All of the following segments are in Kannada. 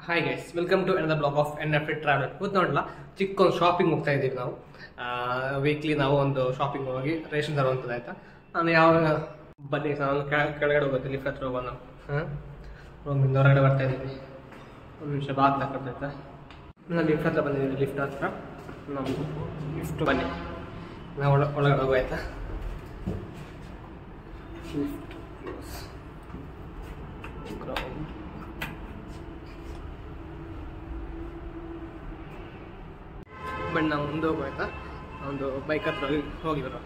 Hi guys, welcome to another blog of NFT travel. ಇವತ್ತು ನೋಡಲ್ಲ, ಚಿಕ್ಕ ಒಂದು ಶಾಪಿಂಗ್ ಹೋಗ್ತಾ ಇದ್ದೀವಿ ನಾವು. ವೀಕ್ಲಿ ನಾವು ಒಂದು ಶಾಪಿಂಗ್ ಹೋಗಿ ರೇಷನ್ ತರುವಂಥದ್ದು ಆಯ್ತಾ. ನಾನು ಯಾವ ಬನ್ನಿ ನಾನು ಕೆಳಗಡೆ ಹೋಗುತ್ತೆ, ಲಿಫ್ಟ್ ಹತ್ರ ಹೋಗೋಣ. ರೂಮಿಂದ ಹೊರಗಡೆ ಬರ್ತಾ ಇದ್ದೀವಿ. ಒಂದು ನಿಮಿಷ ಬಾತ್ ಹಾಕೊಡ್ತಾಯ್ತಾ. ನಾನು ಲಿಫ್ಟ್ ಹತ್ರ ಬಂದಿದ್ದೀನಿ. ಲಿಫ್ಟ್ ಹತ್ರ ನಮ್ಮದು ಲಿಫ್ಟ್ ಬನ್ನಿ, ನಾವು ಒಳಗಡೆ ಹೋಗೋಯ್ತಾ. ಲಿಫ್ಟ್ ಗ್ರೌಂಡ್ ಬಟ್ ನಾವು ಮುಂದೆ ಹೋಗೋಯ್ತಾ. ಒಂದು ಬೈಕ್ ಹತ್ರ ಹೋಗಿ ಬರೋ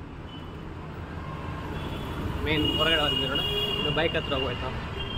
ಮೇನ್ ಹೊರಗಡೆ ಬಂದಿದ್ದೀವಿ ನೋಡ. ಒಂದು ಬೈಕ್ ಹತ್ರ ಹೋಗೋಯ್ತಾ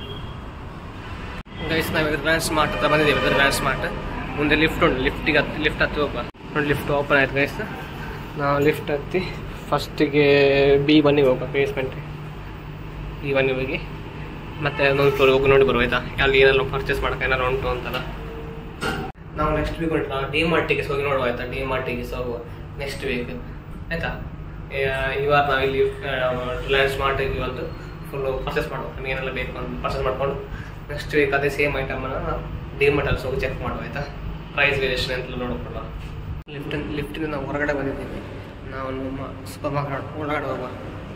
ಗೈಸ್. ನಾವು ಗ್ರ್ಯಾಂಡ್ ಸ್ಮಾರ್ಟ್ ಹತ್ರ ಬಂದಿದ್ದೀವಿ. ಗ್ರ್ಯಾಂಡ್ ಸ್ಮಾರ್ಟ್ ಮುಂದೆ ಲಿಫ್ಟ್ ಉಂಟು. ಲಿಫ್ಟ್ ಹತ್ತಿ ಹೋಗುವ ನೋಡಿ. ಲಿಫ್ಟ್ ಓಪನ್ ಆಯ್ತು ಗೈಸ್. ನಾವು ಲಿಫ್ಟ್ ಹತ್ತಿ ಫಸ್ಟಿಗೆ B1ಗೆ ಹೋಗುವ, ಬೇಸ್ಮೆಂಟ್ಗೆ. B1ಗೆ ಹೋಗಿ ಮತ್ತೆ ಇನ್ನೊಂದು ಫ್ಲೋರ್ ಹೋಗಿ ನೋಡಿ ಬರುವಾಯ್ತಾ. ಅಲ್ಲಿ ಏನೆಲ್ಲ ಪರ್ಚೇಸ್ ಮಾಡೋಕೆ ಏನಾರು ಉಂಟು ಅಂತಲ್ಲ. ನಾವು ನೆಕ್ಸ್ಟ್ ವೀಕ್ ಉಂಟು, ನಾವು DMartಗೆ ಹೋಗಿ ನೋಡುವ ಆಯ್ತಾ. DMartಗೆ ಹೋಗುವ ನೆಕ್ಸ್ಟ್ ವೀಕ್ ಆಯ್ತಾ. ಇವಾಗ ನಾವು ಇಲ್ಲಿ ರಿಲಯನ್ಸ್ ಸ್ಮಾರ್ಟಿಗೆ ಇವತ್ತು ಫುಲ್ಲು ಪರ್ಚೇಸ್ ಮಾಡುವ. ನಮಗೆ ಏನೆಲ್ಲ ಬೇಕು ಅಂತ ಪರ್ಚೇಸ್ ಮಾಡ್ಕೊಂಡು ನೆಕ್ಸ್ಟ್ ವೀಕ್ ಅದೇ ಸೇಮ್ ಐಟಮನ್ನು DMartಲ್ಲಿ ಹೋಗಿ ಚೆಕ್ ಮಾಡುವ ಆಯ್ತಾ. ಪ್ರೈಸ್ ವೇರಿಯೇಷನ್ ಅಂತೆಲ್ಲ ನೋಡ್ಕೊಳ್ಳೋ. ಲಿಫ್ಟಿಂದ ನಾವು ಹೊರಗಡೆ ಬಂದಿದ್ದೀವಿ. ನಾವು ನಮ್ಮ ಸೂಪರ್ ಮಾರ್ಕೆಟ್ ಒಳಗಡೆ ಹೋಗುವ.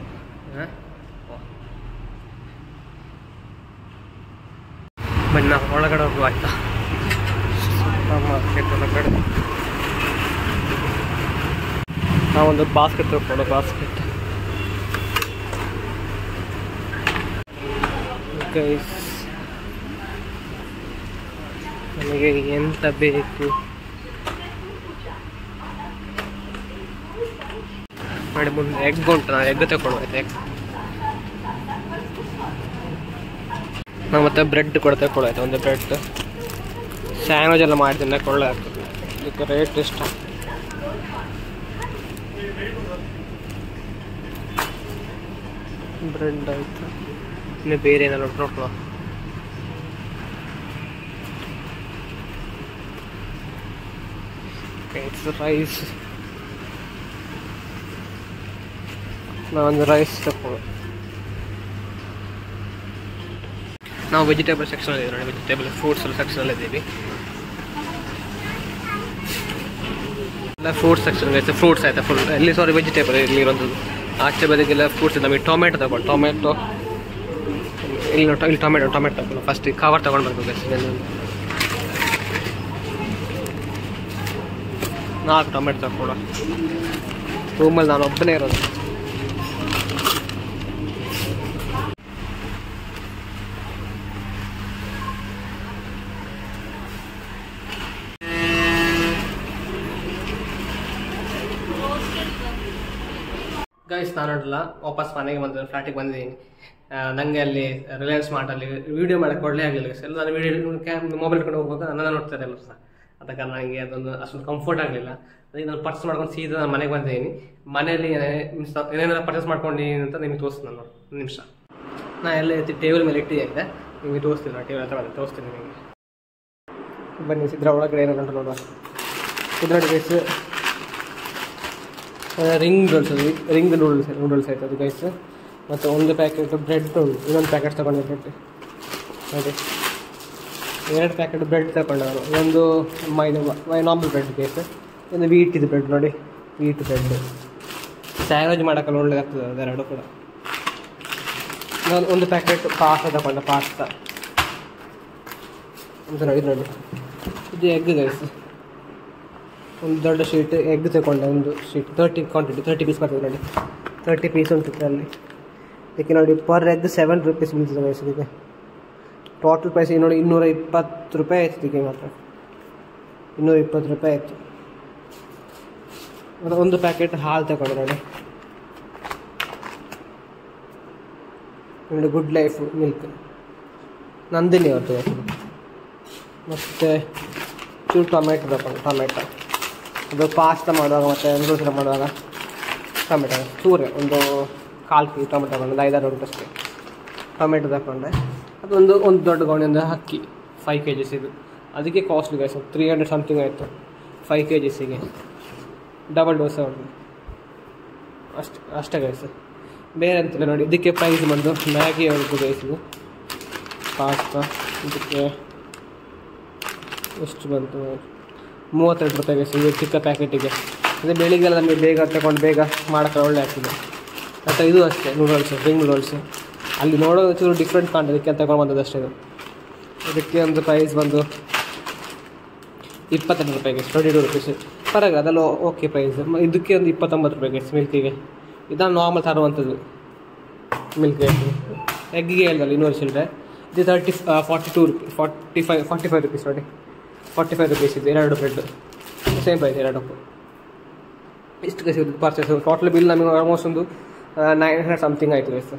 ಬನ್ನಿ ನಾವು ಒಳಗಡೆ ಹೋಗುವ ಆಯ್ತಾ. ಮಾರ್ಕೆಟ್ ಒಳಗಡೆ ನಾವೊಂದು ಬಾಸ್ಕೆಟ್ ತಗೊಳ್ಳೋ. ಬಾಸ್ಕೆಟ್ ಗೈಸ್, ನಮಗೆ ಎಂತ ಬೇಕು ಮಾಡಿ. ಮುಂದೆ ಎಗ್ ಉಂಟು, ನಾವು ಎಗ್ ತಗೊಳ್ಳುವಾಯ್ತು. ಎಗ್ ನಾವು ಮತ್ತೆ ಬ್ರೆಡ್ ಕೂಡ ತಗೊಳ್ಳಾಯ್ತು. ಒಂದು ಬ್ರೆಡ್ ಸ್ಯಾಂಡ್ವಿಚ್ ಎಲ್ಲ ಮಾಡ್ತೀನಿ, ಕೊಳ್ಳೆ ಆಗ್ತದೆ. ಇದಕ್ಕೆ ರೇಟ್ ಇಷ್ಟ. ಬ್ರೆಡ್ ಆಯಿತು. ಇನ್ನು ಬೇರೆ ಏನಾದ್ರು ನೋಡ್ಕೊಳ್ಳೋ. ರೈಸ್, ನಾವೊಂದು ರೈಸ್ ತಗೊಳ್ಳೋ. ನಾವು ವೆಜಿಟೇಬಲ್ ಸೆಕ್ಷನ್ ಇದ್ದೀವಿ ನೋಡಿ. ವೆಜಿಟೇಬಲ್ ಫ್ರೂಟ್ಸ್ ಎಲ್ಲ ಸೆಕ್ಷನಲ್ಲಿ ಇದ್ದೀವಿ. ಎಲ್ಲ ಫ್ರೂಟ್ಸ್ ಸೆಕ್ಷನ್ ಆಯ್ತು. ಫ್ರೂಟ್ಸ್ ಆಯ್ತಾ ಫುಲ್ ಇಲ್ಲಿ. ಸಾರಿ, ವೆಜಿಟೇಬಲ್ ಇಲ್ಲಿ ಇರೋದು. ಆಚೆ ಬದಿಗೆಲ್ಲ ಫ್ರೂಟ್ಸ್. ನಮಗೆ ಟೊಮೆಟೊ ತಗೊಂಡು, ಟೊಮೆಟೊ ಇಲ್ಲಿ ಟೊಮೆಟೊ ತಗೊಂಡು ಫಸ್ಟ್ ಕವರ್ ತಗೊಂಡು ಬರ್ಬೇಕು. 4 ಟೊಮೆಟೊ ತಗೊಳ್ಳೋ. ರೂಮಲ್ಲಿ ನಾನು ಒಬ್ಬನೇ ಇರೋದು. ಗೈಸ್, ನಾನು ನೋಡಲ್ಲ, ವಾಪಸ್ ಮನೆಗೆ ಬಂದು ಫ್ಲಾಟಿಗೆ ಬಂದಿದ್ದೀನಿ. ನನಗೆ ಅಲ್ಲಿ ರಿಲಯನ್ಸ್ ಸ್ಮಾರ್ಟಲ್ಲಿ ವೀಡಿಯೋ ಮಾಡೋಕ್ಕೆ ಒಳ್ಳೆ ಆಗಲಿಲ್ಲ. ಎಲ್ಲ ನಾನು ವೀಡಿಯೋ ಮೊಬೈಲ್ ಇಟ್ಕೊಂಡು ಹೋಗುವಾಗ ನನ್ನ ನೋಡ್ತಾರೆ ಎಲ್ಲ ಸಹ. ಅದ ಕಾರಣ ನನಗೆ ಅದೊಂದು ಅಷ್ಟೊಂದು ಕಂಫರ್ಟ್ ಆಗಲಿಲ್ಲ. ಅದಕ್ಕೆ ನಾನು ಪರ್ಚೇಸ್ ಮಾಡ್ಕೊಂಡು ಸೀದಾ ನಾನು ಮನೆಗೆ ಬಂದಿದ್ದೀನಿ. ಮನೆಯಲ್ಲಿ ಏನೇನೆಲ್ಲ ಪರ್ಚೇಸ್ ಮಾಡ್ಕೊಂಡಿದ್ದೀನಿ ಅಂತ ನಿಮಗೆ ತೋರಿಸ್ತೀನಿ. ನಾನು ಒಂದು ನಿಮಿಷ ನಾನು ಎಲ್ಲ ಎತ್ತಿ ಟೇಬಲ್ ಮೇಲೆ ಇಟ್ಟಿದ್ದೆ. ನಿಮಗೆ ತೋರಿಸ್ತೀನಿ. ನಾನು ಟೇಬಲ್ ಹತ್ರ ಬಂದು ತೋರಿಸ್ತೀನಿ ನಿಮಗೆ. ಬನ್ನಿ, ಇದ್ರ ಒಳಗಡೆ ಏನೋ ಗಂಟು ನೋಡುವ. ಇದರಲ್ಲಿ ಗೈಸ್ ರಿಂಗ್ ನೂಡಲ್ಸ್ ಆಯ್ತು ಅದು ಗೈಸ್. ಮತ್ತು ಒಂದು ಪ್ಯಾಕೆಟ್ ಬ್ರೆಡ್ ಉಂಟು. ಇನ್ನೊಂದು ಪ್ಯಾಕೆಟ್ ತೊಗೊಂಡೆ ಬ್ರೆಡ್ ನೋಡಿ. 2 ಪ್ಯಾಕೆಟ್ ಬ್ರೆಡ್ ತಗೊಂಡೆ ನಾನು. ಒಂದು ನಾರ್ಮಲ್ ಬ್ರೆಡ್ ಗೈಸ್. ಒಂದು ವೀಟಿದು ಬ್ರೆಡ್ ನೋಡಿ. ವೀಟ್ ಬ್ರೆಡ್ ಸ್ಯಾಂಡ್ವಿಚ್ ಮಾಡೋಕ್ಕಲ್ಲ ಒಳ್ಳೆದಾಗ್ತದೆ ಅದೆರಡು ಕೂಡ. ನಾನು ಒಂದು ಪ್ಯಾಕೆಟ್ ಪಾಸ್ತಾ ತಗೊಂಡೆ. ಪಾಸ್ತಾ ಅಂತ ನೋಡಿ. ಇದು ಎಗ್ ಗೈಸ್. ಒಂದು ದೊಡ್ಡ ಶೀಟ್ ಎಗ್ ತಗೊಂಡೆ. ಒಂದು ಶೀಟ್ 30 ಕ್ವಾಂಟಿಟಿ, 30 ಪೀಸ್ ಬರ್ತದೆ ನೋಡಿ. 30 ಪೀಸ್ ಉಂಟು ಅದರಲ್ಲಿ. ಇದಕ್ಕೆ ನೋಡಿ ಪರ್ ಎಗ್ 7 ರೂಪೀಸ್ ಬೀಳ್ತದೆ ಗೈಸ್. ಇದಕ್ಕೆ ಟೋಟಲ್ ಪ್ರೈಸ್ ನೋಡಿ 220 ರೂಪಾಯಿ ಆಯ್ತು. ಇದಕ್ಕೆ ಮಾತ್ರ 220 ರೂಪಾಯಿ ಆಯಿತು. ಮತ್ತು ಒಂದು ಪ್ಯಾಕೆಟ್ ಹಾಲು ತಗೊಂಡೆ ನೋಡಿ. ಗುಡ್ ಲೈಫ್ ಮಿಲ್ಕ್ ನಂದಿನಿ ಅವತ್ತು. ಮತ್ತು ಚೂರು ಟೊಮೆಟೊ ತಗೊಂಡು. ಟೊಮೆಟೊ ಅದು ಪಾಸ್ತಾ ಮಾಡುವಾಗ ಮತ್ತು ನೂಡಲ್ಸ್ ಮಾಡುವಾಗ ಟೊಮೆಟೊ ಚೂರೆ ಒಂದು 1/4 kg ಟೊಮೆಟೊ ತಗೊಂಡು. 5-6 ಉಂಟು ಅಷ್ಟೇ ಟೊಮೆಟೊ ತಗೊಂಡೆ. ಅದೊಂದು ದೊಡ್ಡ ಗೋಣಿಯಿಂದ ಅಕ್ಕಿ 5 kg ಇದು. ಅದಕ್ಕೆ ಕಾಸ್ಟ್ಲಿ ಗೈಸ್, 300 ಸಮಥಿಂಗ್ ಆಯಿತು 5 kg. ಡಬಲ್ ಡೋಸೆ ಉಂಟು ಅಷ್ಟೇ ಗೈಸ್. ಬೇರೆ ಅಂತಿಲ್ಲ ನೋಡಿ. ಇದಕ್ಕೆ ಪ್ರೈಸ್ ಬಂದು ಮ್ಯಾಗಿ ಉಂಟು ಗೈಸ್. ಇದು ಪಾಸ್ತಾ ಇದಕ್ಕೆ ಎಷ್ಟು ಬಂತು 32 ರೂಪಾಯಿಗೆ ಇದು ಚಿಕ್ಕ ಪ್ಯಾಕೆಟಿಗೆ. ಅದೇ ಬೆಳಿಗ್ಗೆಲ್ಲ ನಮಗೆ ಬೇಗ ತಗೊಂಡು ಬೇಗ ಮಾಡೋಕ್ಕೆ ಒಳ್ಳೆ ಆಗ್ತದೆ. ಮತ್ತು ಇದು ಅಷ್ಟೇ ನೂಡಲ್ಸು, ಸ್ಪ್ರಿಂಗ್ ನೂಡಲ್ಸು ಅಲ್ಲಿ ನೋಡೋದು ಚೂರು ಡಿಫ್ರೆಂಟ್ ಕಾಣ್ತದೆ, ಇದಕ್ಕೆ ತಗೊಂಡು ಬಂದದ್ದು ಅಷ್ಟೇ. ಇದಕ್ಕೆ ಒಂದು ಪ್ರೈಸ್ ಬಂದು 22 ರೂಪಾಯಿಗೆ, 22 ರುಪೀಸ್. ಪರವಾಗಿಲ್ಲ, ಅದೆಲ್ಲ ಓಕೆ ಪ್ರೈಸ್. ಇದಕ್ಕೆ ಒಂದು 29 ರೂಪಾಯಿಗೆ ಮಿಲ್ಕಿಗೆ. ಇದನ್ನು ನಾರ್ಮಲ್ ತರುವಂಥದ್ದು ಮಿಲ್ಕ್ ಎಗ್ಗಿಗೆ ಹೇಳ್ದಲ್ಲ 200 ಚಿಲ್ಲರೆ. ಇದು 42 ರುಪೀಸ್ 45 ರುಪೀಸ್ ನೋಡಿ, 45 ರುಪೀಸ್ ಇದು 2 ಬ್ರೆಡ್ ಸೇಮ್ ಪ್ರೈಸ್ 2ಕ್ಕೂ. ಇಷ್ಟು ಕಸಿ ಪರ್ಚೇಸ್. ಟೋಟಲ್ ಬಿಲ್ ನಮಗೆ ಆಲ್ಮೋಸ್ಟ್ ಒಂದು 900 ಸಮಥಿಂಗ್ ಆಯಿತು ಗೈಸ್.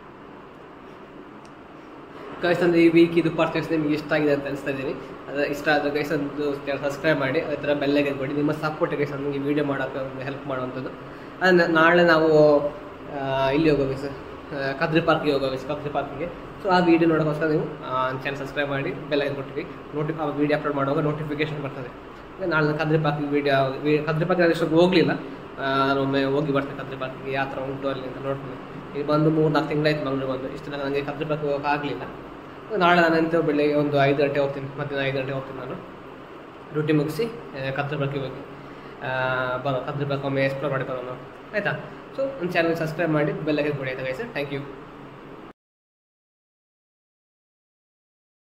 ಗೈಸ್ ಅಂದರೆ ಈ ವೀಕ್ ಇದು ಪರ್ಚೇಸ್ ನಿಮಗೆ ಇಷ್ಟ ಆಗಿದೆ ಅಂತ ಅನಿಸ್ತಾ ಇದ್ದೀನಿ. ಅದು ಇಷ್ಟ ಆದರೆ ಗೈಸ್ ಒಂದು ಸಬ್ಸ್ಕ್ರೈಬ್ ಮಾಡಿ, ಅದೇ ಥರ ಬೆಲ್ಲೈಕನ್ ಕೊಡಿ. ನಿಮ್ಮ ಸಪೋರ್ಟ್ ಗೈಸ್ ನಮಗೆ ವೀಡಿಯೋ ಮಾಡೋಕ್ಕೆ ಒಂದು ಹೆಲ್ಪ್ ಮಾಡುವಂಥದ್ದು. ಅದು ನಾಳೆ ನಾವು ಇಲ್ಲಿ ಹೋಗೋ ಗೈಸ್, ಕದ್ರಿ ಪಾರ್ಕಿಗೆ ಹೋಗೋ ಗೈಸ್, ಕದ್ರಿ ಪಾರ್ಕಿಗೆ. ಸೊ ಆ ವೀಡಿಯೋ ನೋಡೋಕ್ಕೋಸ್ಕರ ನೀವು ಚಾನಲ್ ಸಬ್ಸ್ಕ್ರೈಬ್ ಮಾಡಿ ಬೆಲ್ಲೈಕನ್ ಕೊಟ್ಟಿರಿ. ಆ ವೀಡಿಯೋ ಅಪ್ಲೋಡ್ ಮಾಡುವಾಗ ನೋಟಿಫಿಕೇಶನ್ ಬರ್ತದೆ. ನಾಳೆ ಕದ್ರಿ ಪಾರ್ಕಿಗೆ ಕದ್ರಿ ಪಾರ್ಕಿಗೆ ಅದಷ್ಟು ಹೋಗಲಿಲ್ಲ, ನಾನು ಒಮ್ಮೆ ಹೋಗಿ ಬರ್ತೇನೆ ಕದ್ರಿ ಪಾರ್ಕಿಗೆ, ಯಾವ ಥರ ಉಂಟು ಅಲ್ಲಿ ಅಂತ ನೋಡ್ತೀನಿ. ಈಗ ಬಂದು 3-4 ತಿಂಗಳಾಯ್ತು ಮಂಗಳೂರು ಬಂದು. ಇಷ್ಟು ತನಕ ನನಗೆ ಕದ್ರಿ ಪಾರ್ಕಿಗೆ ಹೋಗೋಕೆ ಆಗಲಿಲ್ಲ. ನಾಳೆ ನಾನು ಎಂತ ಬೆಳಿಗ್ಗೆ ಒಂದು 5 ಗಂಟೆ ಹೋಗ್ತೀನಿ, ಮಧ್ಯಾಹ್ನ 5 ಗಂಟೆ ಹೋಗ್ತೀನಿ. ನಾನು ಡ್ಯೂಟಿ ಮುಗಿಸಿ ಕದ್ರಿ ಪಾರ್ಕಿಗೆ ಹೋಗಿ ಕದ್ರಿ ಪಾರ್ಕ್ ಒಮ್ಮೆ ಎಕ್ಸ್ಪ್ಲೋರ್ ಮಾಡಿ ಬರೋಣ, ಆಯಿತಾ? ಸೊ ನನ್ನ ಚಾನಲ್ ಸಬ್ಸ್ಕ್ರೈಬ್ ಮಾಡಿ ಬೆಲ್ಲೈಕನ್ ಕೊಡಿ, ಆಯಿತಾ ಗೈಸ್? Thank you.